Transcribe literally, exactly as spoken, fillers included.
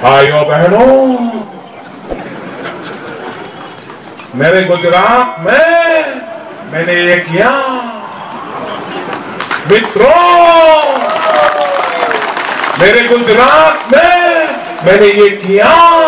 भाइयों बहनों, मेरे गुजरात में मैंने ये किया। मित्रों, मेरे गुजरात में मैंने ये किया।